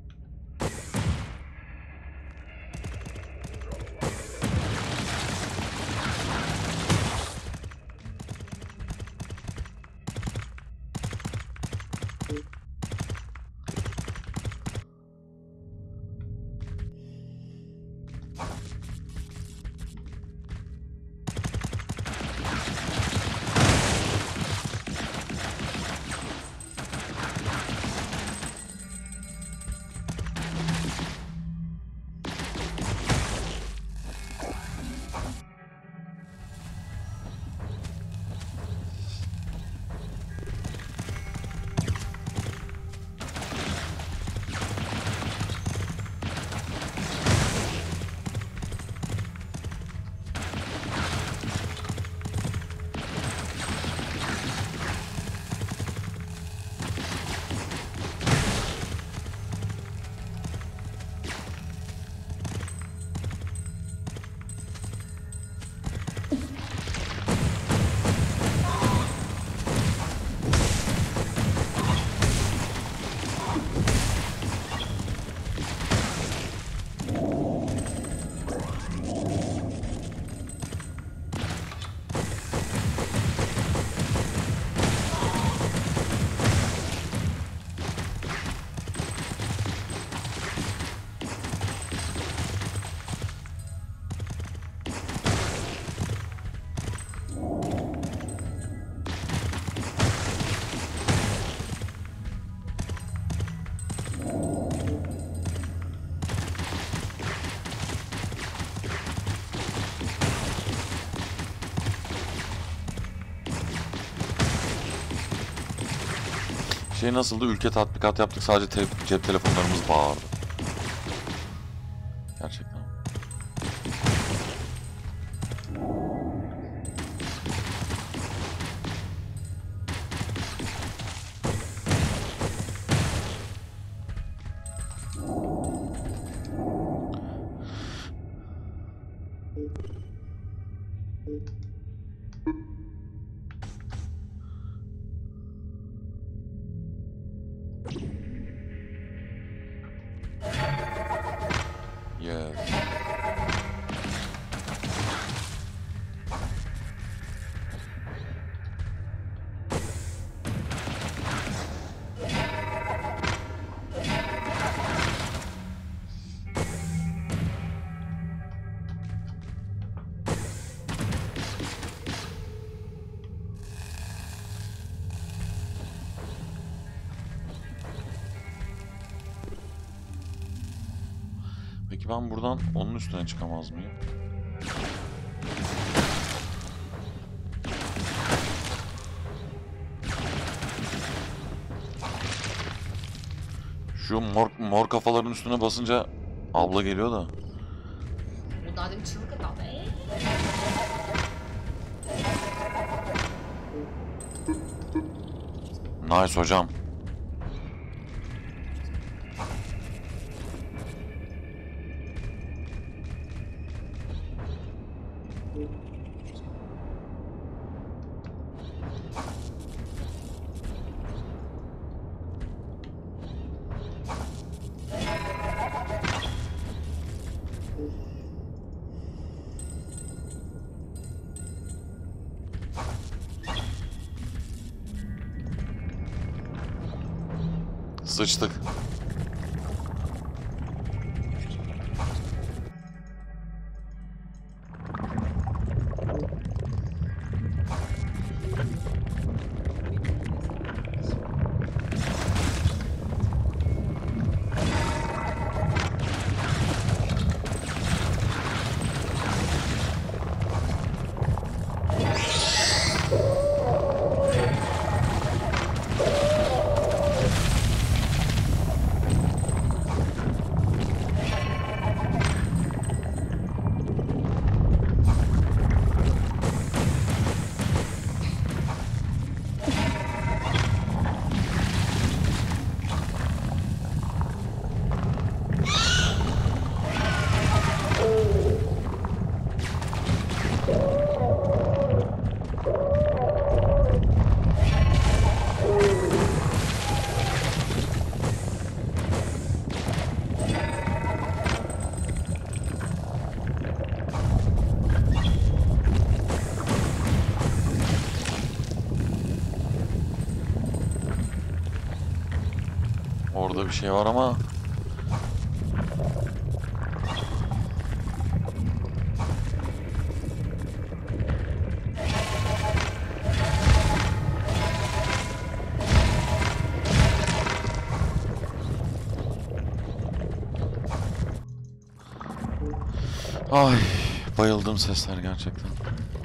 Şey nasıldı? Ülke tatbikat yaptık, sadece cep telefonlarımız bağırdı. Gerçekten. Yes. Peki ben buradan onun üstüne çıkamaz mıyım? Şu mor kafaların üstüne basınca abla geliyor da. O daha demin çığlık atan. Nice hocam. Sıçtık. Orada bir şey var ama. Ay, bayıldım sesler gerçekten.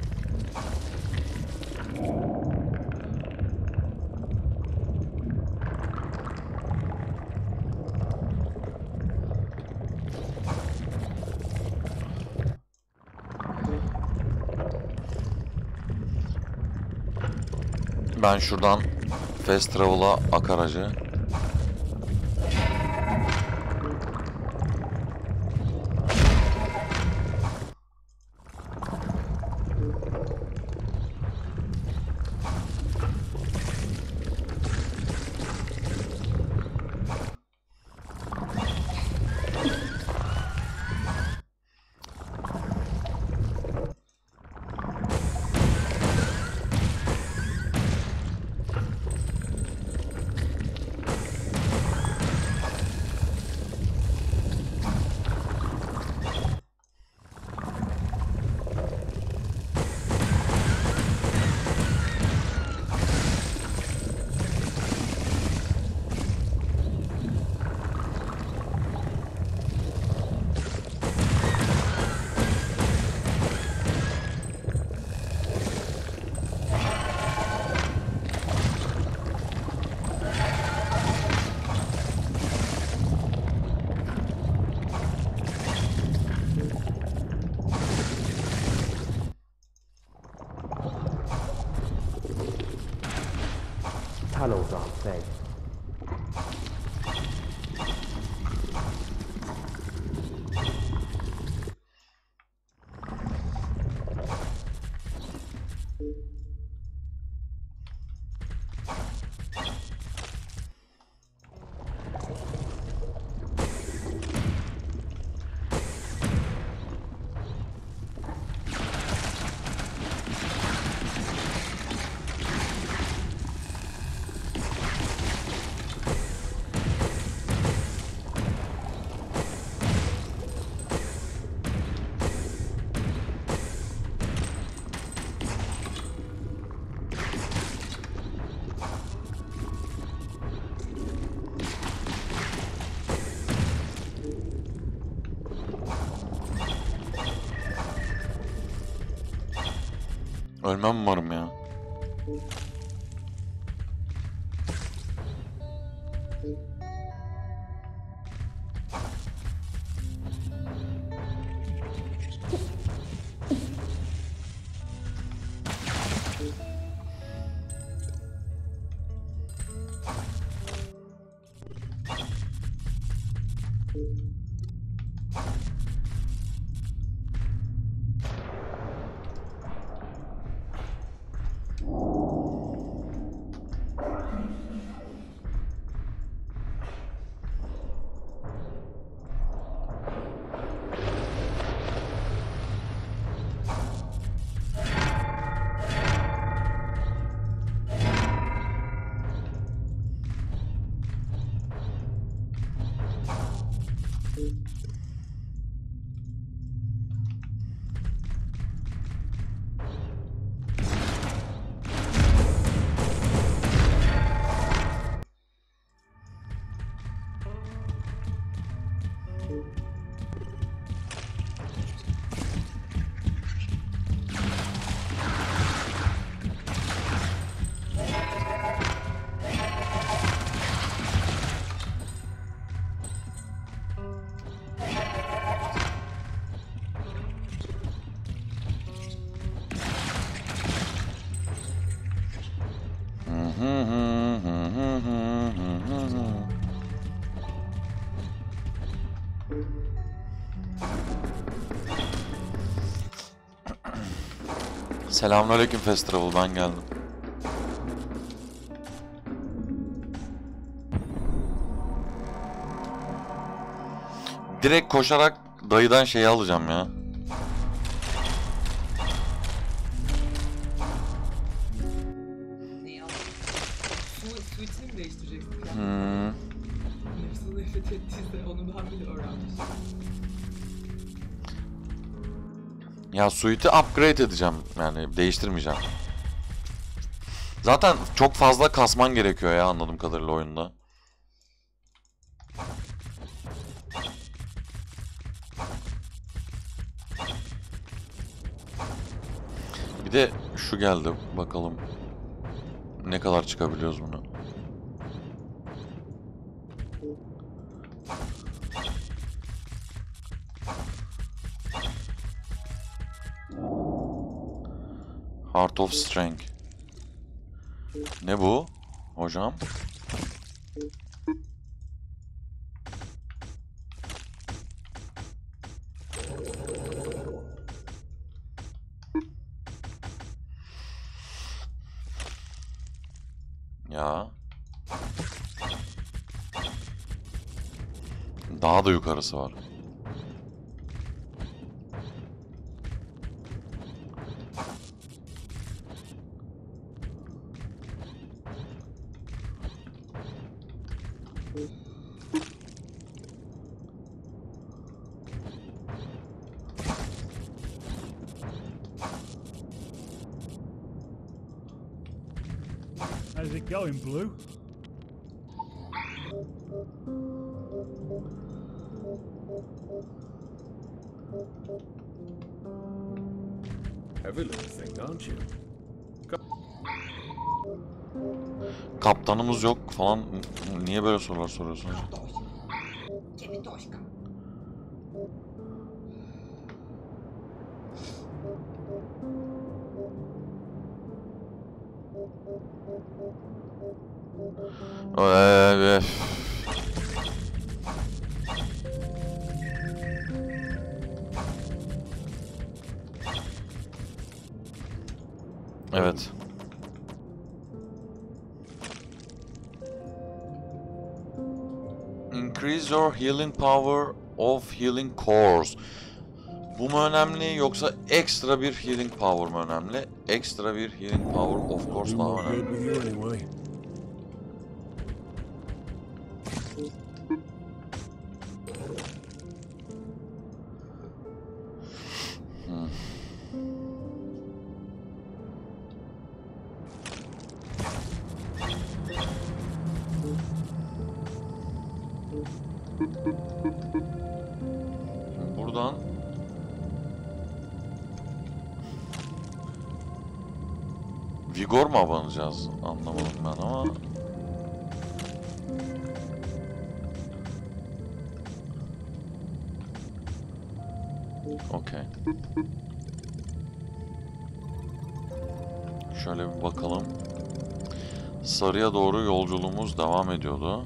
Ben şuradan fast travel'a akar acı. Tunnels aren't safe. Ölmem umarım ya. Selamünaleyküm Fast Travel, ben geldim. Direkt koşarak dayıdan şeyi alacağım ya. Neyi aldın? Suitini mi değiştireceksin? Hmm. nasıl nefret ettiyse onu ben bile öğrenmiş. Ya suite'i upgrade edeceğim yani değiştirmeyeceğim. Zaten çok fazla kasman gerekiyor ya anladığım kadarıyla oyunda. Bir de şu geldi bakalım ne kadar çıkabiliyoruz bunu. Heart of Strength. Ne bu hocam? Ya. Daha da yukarısı var. How's it going, Blue? Heavy little thing, aren't you? Kaptanımız yok falan. Niye böyle sorular soruyorsunuz? Kemitoşka. Evet. Evet. Increase your healing power of healing cores. Bu mu önemli yoksa ekstra bir healing power mı önemli? Ekstra bir healing power of course We daha were good önemli. with you anyway. Buradan Vigor mu abanacağız? Anlamadım ben ama okey. Şöyle bir bakalım. Sarıya doğru yolculuğumuz devam ediyordu.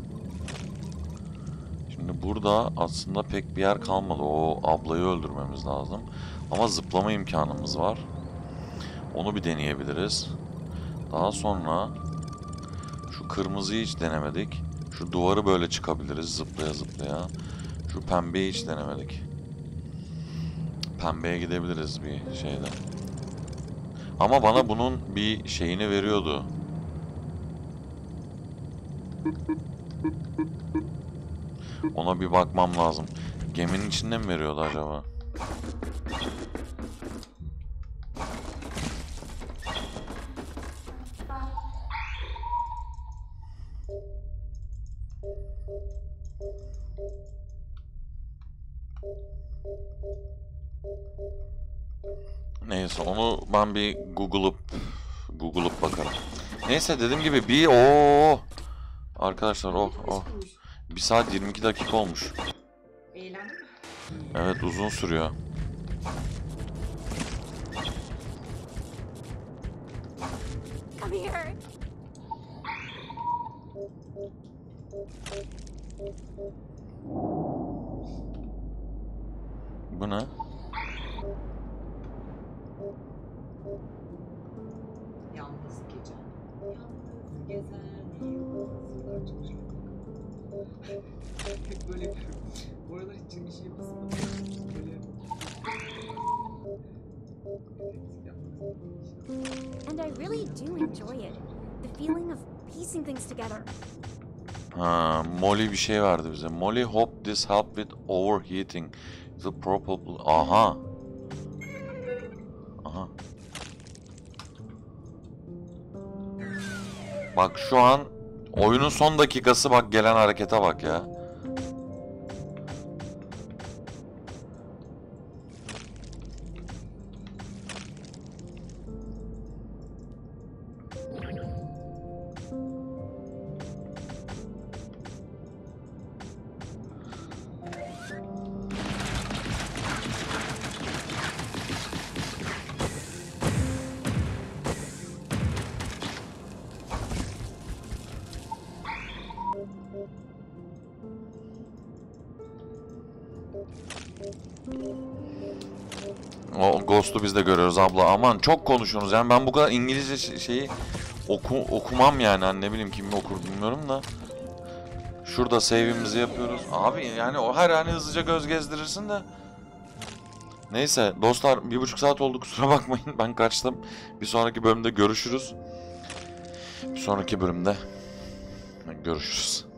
Şimdi burada aslında pek bir yer kalmadı. O ablayı öldürmemiz lazım. Ama zıplama imkanımız var. Onu bir deneyebiliriz. Daha sonra şu kırmızıyı hiç denemedik. Şu duvarı böyle çıkabiliriz zıplaya zıplaya. Şu pembeyi hiç denemedik. Pembeye gidebiliriz bir şeyde. Ama bana bunun bir şeyini veriyordu. Ona bir bakmam lazım. Geminin içinde mi veriyordu acaba? Neyse onu ben bir Google'ıp bakarım. Neyse dediğim gibi bir arkadaşlar oh 1 saat 22 dakika olmuş. Eğlendin mi? Evet uzun sürüyor. Come here. Bu ne? Yalnız gece. Yalnız gezen yıldızlar çocuk. Hep böyle yapıyorum. Bu aralar hiç bir şey yapasım yok. Böyle... And I really do enjoy it. The feeling of piecing things together. Ha, Molly bir şey verdi bize. Molly hope this help with overheating. The probable... Aha. Aha. Bak şu an oyunun son dakikası, bak gelen harekete bak ya. O Ghost'u biz de görüyoruz abla. Aman çok konuşuyorsunuz. Yani ben bu kadar İngilizce şeyi okumam yani. Hani ne bileyim kim okur bilmiyorum da. Şurada save'imizi yapıyoruz. Abi yani o her hani hızlıca göz gezdirirsin de. Neyse dostlar, 1,5 saat oldu, kusura bakmayın. Ben kaçtım. Bir sonraki bölümde görüşürüz. Bir sonraki bölümde görüşürüz.